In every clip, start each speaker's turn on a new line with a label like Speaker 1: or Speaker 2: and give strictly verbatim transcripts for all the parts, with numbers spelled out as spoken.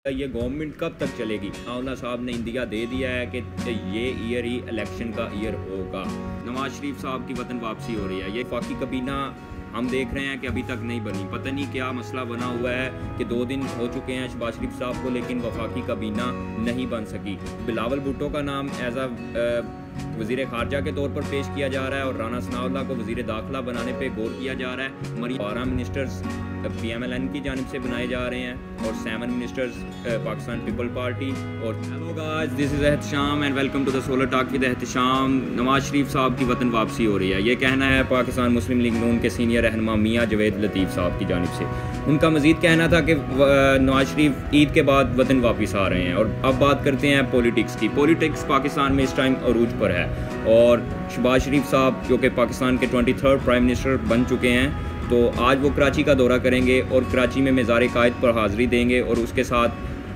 Speaker 1: ये गवर्नमेंट कब तक चलेगी। आउला साहब ने इंदिया दे दिया है कि ये ईयर ही इलेक्शन का ईयर होगा। नवाज शरीफ साहब की वतन वापसी हो रही है। ये वफाकी काबीना हम देख रहे हैं कि अभी तक नहीं बनी। पता नहीं क्या मसला बना हुआ है कि दो दिन हो चुके हैं शहबाज शरीफ साहब को, लेकिन वफाकी काबीना नहीं बन सकी। बिलावल भुट्टो का नाम एज अ वज़ीर खारजा के तौर पर पेश किया जा रहा है और राना सनाउल्लाह को वज़ीर दाखिला बनाने पे गौर किया जा रहा है। मरी बारह ministers P M L N की जानिब से बनाए जा रहे हैं और seven ministers Pakistan people party. और hello guys, this is Ehtesham and welcome to the solar talk with Ehtesham. Nawaz Sharif साहब की वतन वापसी हो रही है। ये कहना है पाकिस्तान मुस्लिम लीग नून के सीनियर रहनुमा मियाँ जवेद लतीफ़ साहब की जानिब से। उनका मज़ीद कहना था कि नवाज शरीफ ईद के बाद वतन वापस आ रहे हैं। और अब बात करते हैं पॉलिटिक्स की। पॉलिटिक्स पाकिस्तान में इस टाइम अरूज पर है और शहबाज शरीफ साहब जो कि पाकिस्तान के ट्वेंटी थर्ड प्राइम मिनिस्टर बन चुके हैं, तो आज वो कराची का दौरा करेंगे और कराची में मज़ार कायद पर हाज़िरी देंगे और उसके साथ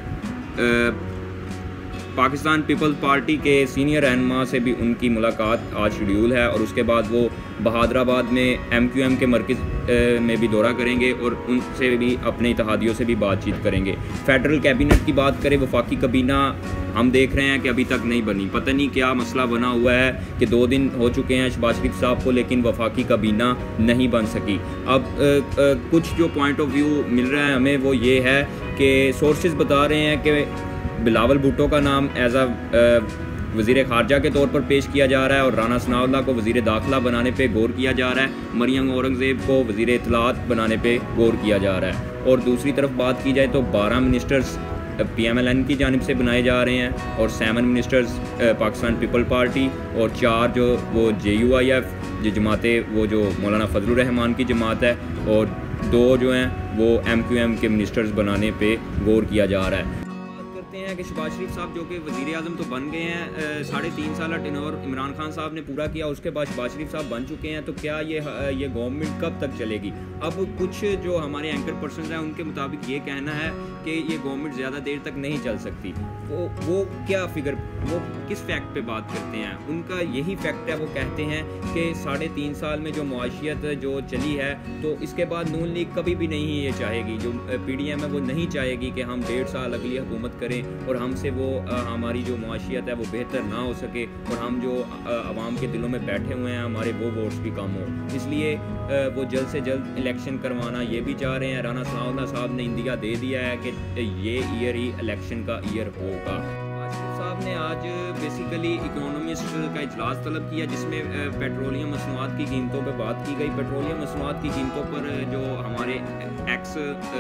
Speaker 1: आ, पाकिस्तान पीपल्स पार्टी के सीनियर रहनुमा से भी उनकी मुलाकात आज शेड्यूल है। और उसके बाद वो बहादराबाद में एम क्यू एम के मरकज़ में भी दौरा करेंगे और उनसे भी अपने इत्तेहादियों से भी बातचीत करेंगे। फेडरल कैबिनेट की बात करें, वफाकी काबीना हम देख रहे हैं कि अभी तक नहीं बनी। पता नहीं क्या मसला बना हुआ है कि दो दिन हो चुके हैं शहबाज शरीफ साहब को, लेकिन वफाकी काबीना नहीं बन सकी। अब आ, आ, कुछ जो पॉइंट ऑफ व्यू मिल रहा है हमें वो ये है कि सोर्सेज बता रहे हैं कि बिलावल भुट्टो का नाम एज अ वज़ीर खारजा के तौर पर पेश किया जा रहा है और राना सनाउल्लाह को वज़ीर दाखिला बनाने पे गौर किया जा रहा है। मरियम औरंगज़ेब को वज़ीर इत्तलात बनाने पे गौर किया जा रहा है। और दूसरी तरफ बात की जाए तो बारह ministers P M L N की जानिब से बनाए जा रहे हैं और seven ministers Pakistan people party और चार जो वो जे यू आई एफ जो जमाते वो जो मौलाना फजलुर रहमान की जमात है और दो जो हैं वो एम क्यू एम के मिनिस्टर्स बनाने पे गौर किया जा रहा है। हैं कि शहबाज शरीफ साहब जो कि वज़ीर आज़म तो बन गए हैं, साढ़े तीन साल टेन्योर इमरान खान साहब ने पूरा किया, उसके बाद शहबाज शरीफ साहब बन चुके हैं। तो क्या ये ये गवर्नमेंट कब तक चलेगी। अब कुछ जो हमारे एंकर पर्सन हैं उनके मुताबिक ये कहना है कि ये गवर्नमेंट ज़्यादा देर तक नहीं चल सकती। वो वो क्या फिगर वो किस फैक्ट पे बात करते हैं, उनका यही फैक्ट है। वो कहते हैं कि साढ़े तीन साल में जो मुआशियत जो चली है तो इसके बाद नून लीग कभी भी नहीं ये चाहेगी, जो पी डी एम है वो नहीं चाहेगी कि हम डेढ़ साल अगली हुकूमत करें और हमसे वो आ, हमारी जो मुआशियत है वो बेहतर ना हो सके और हम जो आवाम के दिलों में बैठे हुए हैं हमारे वो वोट्स भी कम हो। इसलिए आ, वो जल्द से जल्द इलेक्शन करवाना ये भी चाह रहे हैं। राना सनाउल्लाह साहब ने इंदिया दे दिया है कि ये ईयर ही इलेक्शन का ईयर होगा। साहब ने आज बेसिकली इकोनॉमिस्ट का इजलास तलब किया जिसमें पेट्रोलियम मसनूआत की कीमतों पर बात की गई। पेट्रोलियम मसनूआत की कीमतों पर जो हमारे एक्स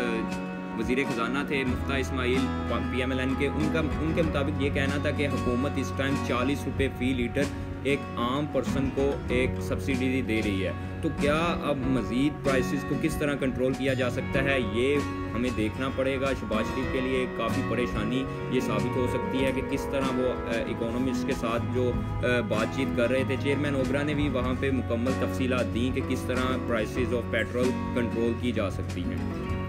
Speaker 1: वज़ीर ख़जाना थे Miftah Ismail P M L N के, उनका उनके मुताबिक ये कहना था कि हुकूमत इस टाइम चालीस रुपये फ़ी लीटर एक आम पर्सन को एक सब्सिडी दे रही है। तो क्या अब मज़ीद प्राइसेस को किस तरह कंट्रोल किया जा सकता है ये हमें देखना पड़ेगा। शहबाज शरीफ के लिए काफ़ी परेशानी ये साबित हो सकती है कि किस तरह वो इकोनॉमिस्ट के साथ जो बातचीत कर रहे थे। चेयरमैन ओबरा ने भी वहाँ पे मुकम्मल तफसीलात दी कि किस तरह प्राइसेस ऑफ पेट्रोल कंट्रोल की जा सकती हैं।